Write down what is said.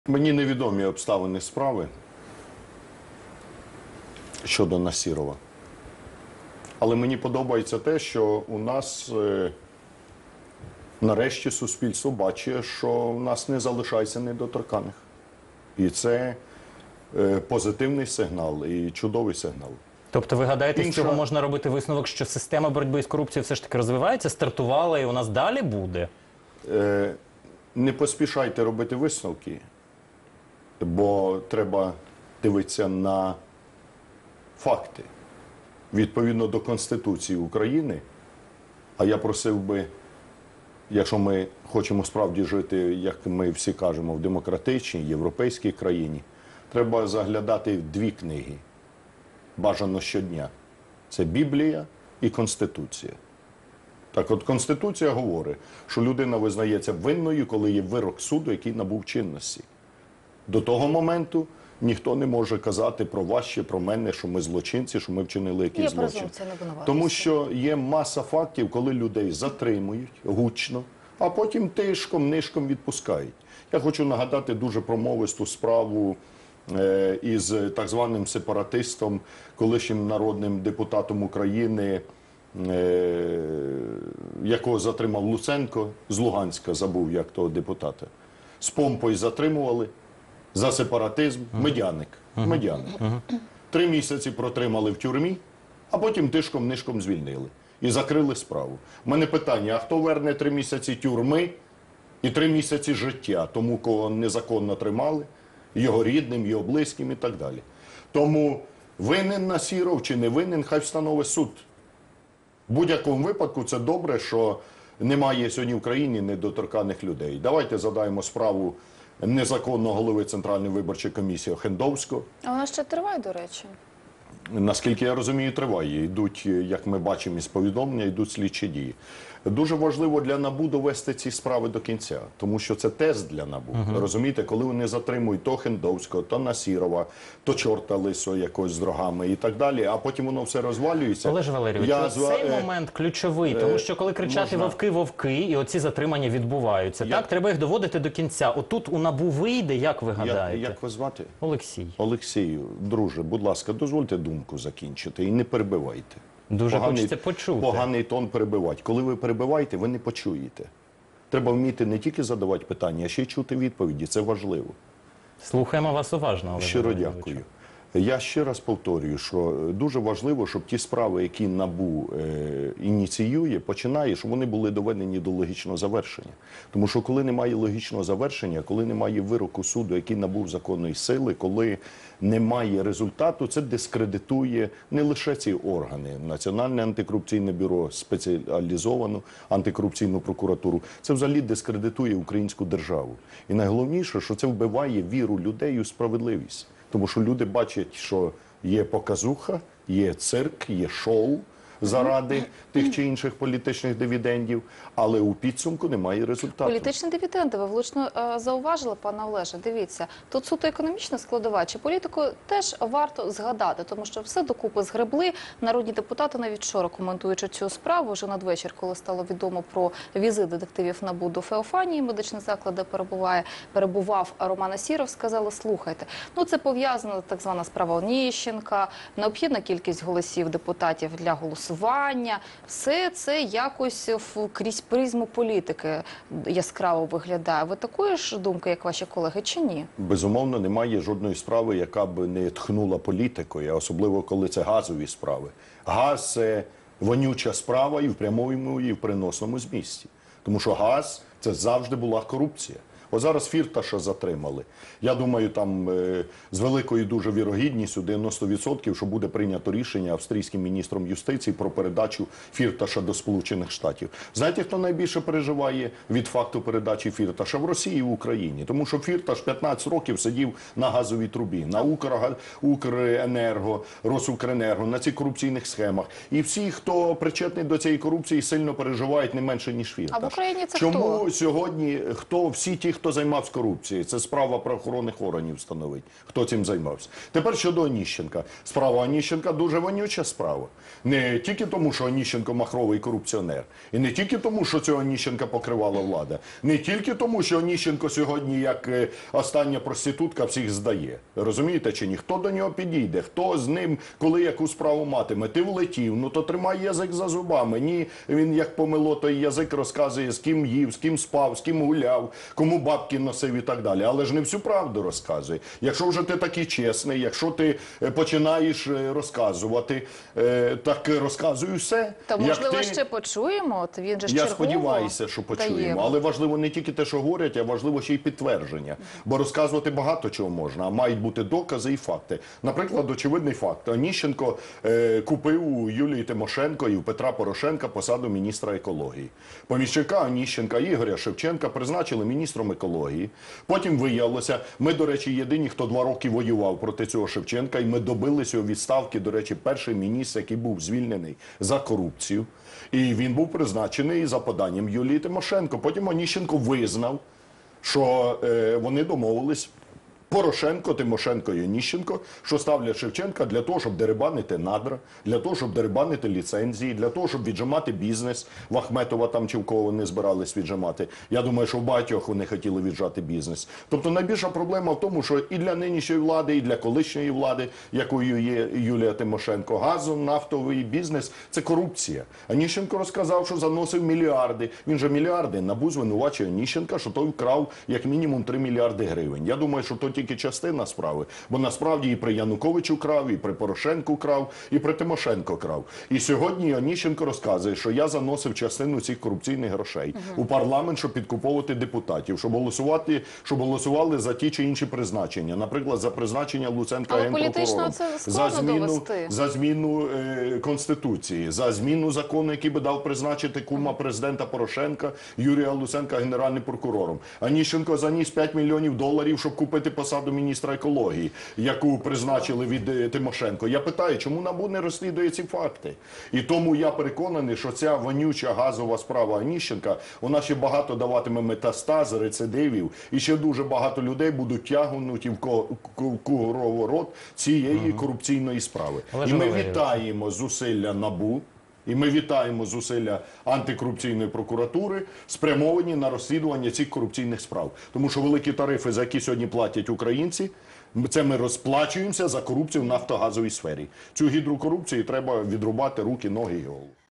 Мені невідомі обставини справи щодо Насірова. Але мені подобається те, що у нас нарешті суспільство бачить, що в нас не залишається недоторканих. І це позитивний сигнал і чудовий сигнал. Тобто ви гадаєте, з цього можна робити висновок, що система боротьби з корупцією все ж таки розвивається, стартувала і у нас далі буде? Не поспішайте робити висновки, бо треба дивитися на факти. Відповідно до Конституції України, а я просив би, якщо ми хочемо справді жити, як ми всі кажемо, в демократичній, європейській країні, треба заглядати в дві книги, бажано щодня. Це Біблія і Конституція. Так от, Конституція говорить, що людина визнається винною, коли є вирок суду, який набув чинності. До того моменту ніхто не може казати про вас чи про мене, що ми злочинці, що ми вчинили якийсь злочин. Тому що є маса фактів, коли людей затримують гучно, а потім тишком-нишком відпускають. Я хочу нагадати дуже промовисту справу із так званим сепаратистом, колишнім народним депутатом України, якого затримав Луценко, з Луганська, забув як того депутата. З помпою затримували за сепаратизм, медяник. 3 місяці протримали в тюрмі, а потім тишком-нишком звільнили. І закрили справу. У мене питання, а хто верне 3 місяці тюрми і 3 місяці життя тому, кого незаконно тримали, його рідним, його близьким і так далі. Тому винен Насіров чи не винен, хай встановить суд. В будь-якому випадку це добре, що немає сьогодні в країні недоторканих людей. Давайте задаємо справу незаконного голови Центральної виборчої комісії Охендовського. А вона ще триває, до речі? Наскільки я розумію, триває. Йдуть, як ми бачимо із повідомлення, йдуть слідчі дії. Дуже важливо для НАБУ довести ці справи до кінця, тому що це тест для НАБУ. Розумієте, коли вони затримують то Охендовського, то Насірова, то чорта лисого якогось з рогами і так далі, а потім воно все розвалюється. Олеже Валерійовичу, цей момент ключовий, тому що коли кричати «вовки-вовки» і оці затримання відбуваються, так, треба їх доводити до кінця. Отут у НАБУ вийде, як ви гадаєте? Як вас звати? Олексій. Олексію, друже, будь ласка, дозвольте думку закінчити і не перебивайте. Дуже хочеться почути. Поганий тон перебивати. Коли ви перебиваєте, ви не почуєте. Треба вміти не тільки задавати питання, а ще й чути відповіді. Це важливо. Слухаємо вас уважно, Олеже Щиро Валерійовичу. дякую. Я ще раз повторюю, що дуже важливо, щоб ті справи, які НАБУ ініціює, починає, щоб вони були доведені до логічного завершення. Тому що коли немає логічного завершення, коли немає вироку суду, який набув законної сили, коли немає результату, це дискредитує не лише ці органи, Національне антикорупційне бюро, спеціалізовану антикорупційну прокуратуру, це взагалі дискредитує українську державу. І найголовніше, що це вбиває віру людей у справедливість. Тому що люди бачать, що є показуха, є цирк, є шоу заради тих чи інших політичних дивідендів, але у підсумку немає результату. Політичні дивіденди, ви влучно зауважили, пане Олеже. Дивіться, тут суто економічна складова, чи політику теж варто згадати, тому що все докупи згребли. Народні депутати навіть вчора, коментуючи цю справу, вже надвечір, коли стало відомо про візит детективів НАБУ до Феофанії, медичний заклад, де перебував Роман Насіров, сказали, слухайте, ну це пов'язана так звана справа Оніщенка, необхідна кількість голосів депутатів для голосування. Все це якось крізь призму політики яскраво виглядає. Ви такої ж думки, як ваші колеги, чи ні? Безумовно, немає жодної справи, яка б не тхнула політикою, особливо коли це газові справи. Газ – це вонюча справа і в прямому, і в переносному змісті. Тому що газ – це завжди була корупція. От зараз Фірташа затримали. Я думаю, там з великою дуже вірогідністю, 90%, що буде прийнято рішення австрійським міністром юстиції про передачу Фірташа до Сполучених Штатів. Знаєте, хто найбільше переживає від факту передачі Фірташа? В Росії і в Україні. Тому що Фірташ 15 років сидів на газовій трубі, на Укренерго, Росукренерго, на цих корупційних схемах. І всі, хто причетний до цієї корупції, сильно переживають не менше, ніж Фірташ. А в Україні це Чому хто? Сьогодні всі ті, хто хто займався корупцією. Це справа правоохоронних органів встановить, хто цим займався. Тепер щодо Оніщенка. Справа Оніщенка дуже вонюча справа. Не тільки тому, що Оніщенко махровий корупціонер. І не тільки тому, що цього Оніщенка покривала влада. Не тільки тому, що Оніщенко сьогодні, як остання проститутка, всіх здає. Розумієте чи ні? Хто до нього підійде? Хто з ним, коли яку справу матиме? Ти влетів, ну то тримай язик за зубами. Ні, він як помило той язик розказує, з ким їв, з ким спав, з ким гуляв, кому бабки носив і так далі. Але ж не всю правду розказує. Якщо вже ти такий чесний, якщо ти починаєш розказувати, так розказуй все. То, Як можливо, ти... ще почуємо? От він же ж Я чергово сподіваюся, що почуємо. дає. Але важливо не тільки те, що говорять, а важливо ще й підтвердження. Бо розказувати багато чого можна, а мають бути докази і факти. Наприклад, очевидний факт. Оніщенко купив у Юлії Тимошенко і у Петра Порошенка посаду міністра екології. Поміщика Оніщенка Ігоря Шевченка призначили міністром екології. Потім виявилося, ми, до речі, єдині, хто 2 роки воював проти цього Шевченка, і ми добилися його відставки, до речі, перший міністр, який був звільнений за корупцію. І він був призначений за поданням Юлії Тимошенко. Потім Оніщенко визнав, що вони домовились, Порошенко, Тимошенко і Оніщенко, що ставлять Шевченка для того, щоб дерибанити надра, для того, щоб дерибанити ліцензії, для того, щоб віджимати бізнес. В Ахметова там чи в кого вони збирались віджимати. Я думаю, що в багатьох вони хотіли віджати бізнес. Тобто найбільша проблема в тому, що і для нинішньої влади, і для колишньої влади, якою є Юлія Тимошенко, газонафтовий бізнес – це корупція. Оніщенко розказав, що заносив мільярди. Він же мільярди. НАБУ звинувачує Оніщенка, що той вкрав як мінімум 3 мільярди гривень. Я думаю, що то тільки частина справи, бо насправді і при Януковичу крав, і при Порошенку крав, і при Тимошенко крав. І сьогодні Оніщенко розказує, що я заносив частину цих корупційних грошей у парламент, щоб підкуповувати депутатів, щоб голосували за ті чи інші призначення. Наприклад, за призначення Луценка Але генпрокурором, політично це складно довести. за зміну Конституції, за зміну закону, який би дав призначити кума президента Порошенка, Юрія Луценка генеральним прокурором. Оніщенко заніс $5 мільйонів, щоб купити посаду міністра екології, яку призначили від Тимошенко. Я питаю, чому НАБУ не розслідує ці факти? І тому я переконаний, що ця вонюча газова справа Оніщенка, вона ще багато даватиме метастаз, рецидивів, і ще дуже багато людей будуть тягнуті в круговорот цієї корупційної справи. Олеже І ми Валерійовичу. вітаємо зусилля НАБУ, і ми вітаємо зусилля антикорупційної прокуратури, спрямовані на розслідування цих корупційних справ. Тому що великі тарифи, за які сьогодні платять українці, це ми розплачуємося за корупцію в нафтогазовій сфері. Цю гідрокорупцію треба відрубати руки, ноги і голову.